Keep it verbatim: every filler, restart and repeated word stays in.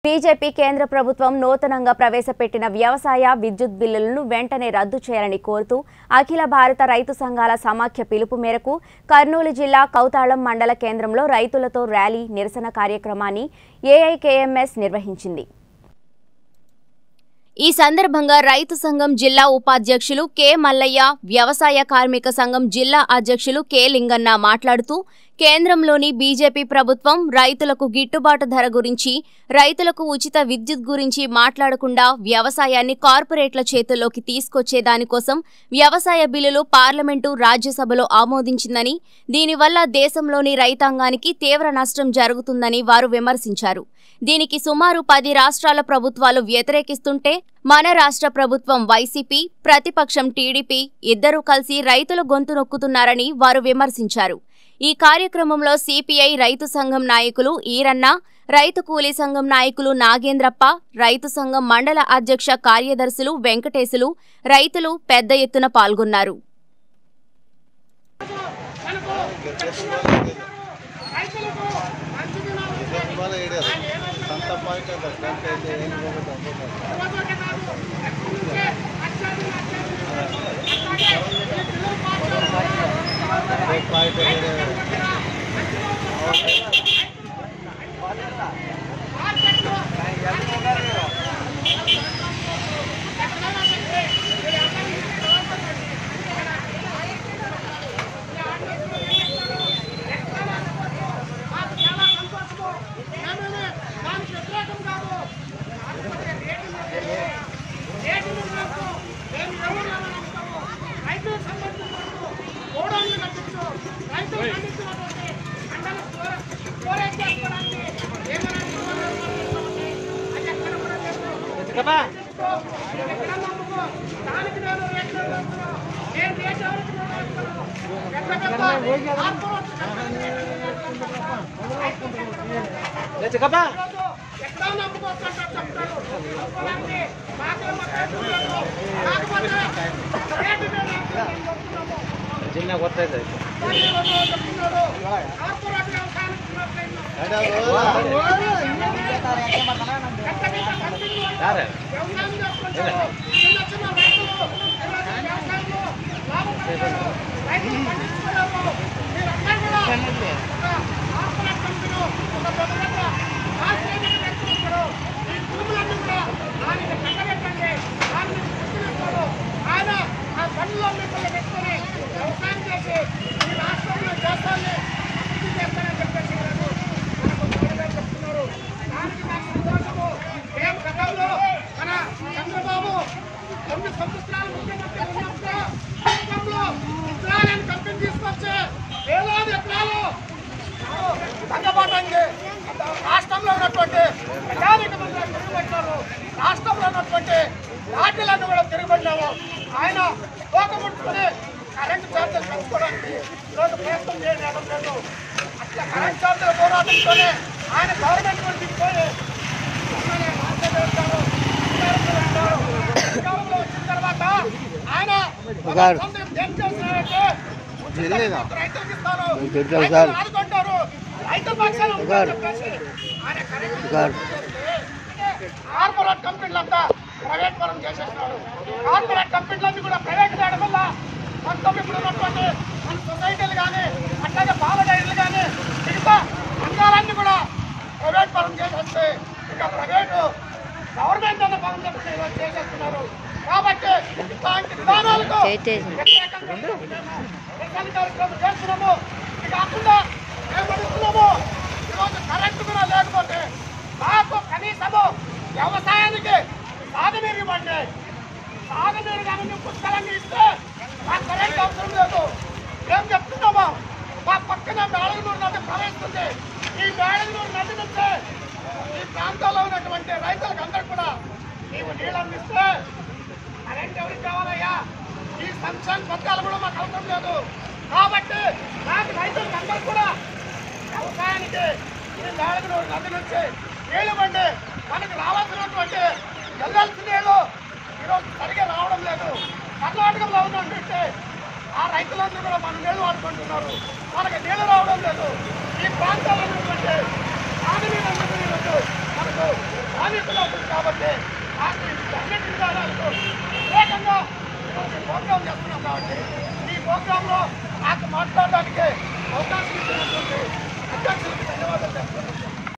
BJP కేంద్ర ప్రభుత్వం నూతనంగా ప్రవేశపెట్టిన వ్యవసాయ విద్యుత్ బిల్లులను వెంటనే రద్దు చేయాలని కోరుతూ అఖిల భారత రైతు సంఘాల సమాఖ్య పిలుపు మేరకు కర్నూలు జిల్లా కౌతాళం మండల కేంద్రంలో రైతులతో ర్యాలీ నిరసన కార్యక్రమాన్ని ఏఐకేఎంఎస్ నిర్వహించింది। ఈ సందర్భంగా రైతు సంఘం జిల్లా ఉపాధ్యక్షులు కె మల్లయ్య, వ్యవసాయ కార్మిక సంఘం జిల్లా అధ్యక్షులు కె లింగన్న మాట్లాడుతూ కేంద్రంలోని బీజేపీ ప్రభుత్వం రైతులకు గిట్టుబాటు ధర గురించి, రైతులకు ఉచిత విద్యుత్ గురించి మాట్లాడకుండా వ్యవసాయాన్ని కార్పొరేట్ల చేతుల్లోకి తీసుకొచ్చే దానికోసం వ్యవసాయ బిల్లులు పార్లమెంటు, రాజ్యసభలో ఆమోదించిందని, దీనివల్ల దేశంలోని రైతాంగానికి తీవ్ర నష్టం జరుగుతుందని వారు విమర్శించారు। దీనికి సుమారు పది రాష్ట్రాల ప్రభుత్వాలు వ్యతిరేకిస్తుంటే మన రాష్ట్ర ప్రభుత్వం వైసీపీ, ప్రతిపక్షం టీడీపీ ఇద్దరూ కలిసి రైతుల గొంతు నొక్కుతున్నారని వారు విమర్శించారు। ఈ కార్యక్రమంలో సిపిఐ రైతు సంఘం నాయకులు ఈరన్న, రైతు కూలీ సంఘం నాయకులు నాగేంద్రప్ప, రైతు సంఘం మండల అధ్యక్ష కార్యదర్శులు వెంకటేశులు, రైతులు పెద్ద ఎత్తున పాల్గొన్నారు। రాష్ట్రంలో ఉన్నటువంటి రాష్ట్రంలో ఉన్నటువంటి పార్టీలను కూడా తిరగబడినాము। ఆయన పోకముట్టుకుని కరెంటు ఛార్జీలు పెంచుకోవడానికి ఈరోజు ప్రయత్నం చేయడం లేదు। అట్లా కరెంట్ ఛార్జీల పోరాటంతోనే ఆయన గవర్నమెంట్ కూడా దిగిపోయి అధికారంలో వచ్చిన తర్వాత ఆయన ఏం చేస్తున్నారంటే రైతులకు ఇస్తారు, ఆదుకుంటారు, రైతు పక్షాలు చెప్పేసి ఆయన కార్పొరేట్ కంపెనీలంతా ప్రైవేట్ పరం చేసేస్తున్నారు। కార్పొరేట్ కంపెనీలన్నీ కూడా ప్రైవేట్ చేయడం వల్ల మొత్తం ఇప్పుడు ఉన్నటువంటి మన సొసైటీలు కానీ అట్లాగే పాల డైరీలు కానీ మిగతా రంగాలన్నీ కూడా ప్రైవేట్ పరం చేసేస్తే ఇంకా ప్రైవేటు గవర్నమెంట్ అన్న పరం చేసేస్తున్నారు। కాబట్టి ఇలాంటి విధానాలకు కార్యక్రమం చేస్తున్నాము। ఇది కాకుండా మేము అడుగుతున్నాము, ఈరోజు కరెంటు కూడా లేకపోతే మాకు కనీసము వ్యవసాయానికి సాగునీరు ఇవ్వండి। సాగునీరు కానీ పుష్కలంగా ఇస్తే మాకు కరెంట్ అవసరం లేదు। మేము చెప్తున్నాము, మా పక్కన మేళగనూరు నది ప్రవహిస్తుంది। ఈ మేళగనూరు నది నుంచి ఈ ప్రాంతాల్లో ఉన్నటువంటి రైతులకు అందరూ కూడా నీవు నీళ్ళు అందిస్తే కరెంట్ ఎవరికి కావాలయ్యా? ఈ సంక్షేమ పథకాలు కూడా మాకు అవసరం లేదు। కాబట్టి నాకు రైతులకు అందరూ కూడా వ్యవసాయానికి ఈ మేళగనూరు నది నుంచి నీళ్ళు ఇవ్వండి। మనకు రావాల్సినటువంటి ఎల్ఎల్సి నీళ్ళు ఈరోజు సరిగా రావడం లేదు। కర్ణాటకలో ఉన్నటువంటి ఆ రైతులందరూ కూడా మన నీళ్లు వాడుకుంటున్నారు, మనకు నీళ్లు రావడం లేదు। ఈ ప్రాంతాల్లో ఉన్నటువంటి సాగునీరు మనకు శ్రామికులు అవుతుంది కాబట్టి నాకు అన్నింటి విధానాలకు వ్యతిరేకంగా ఈరోజు ప్రోగ్రాం చేస్తున్నాం కాబట్టి ఈ ప్రోగ్రాంలో నాకు మాట్లాడడానికి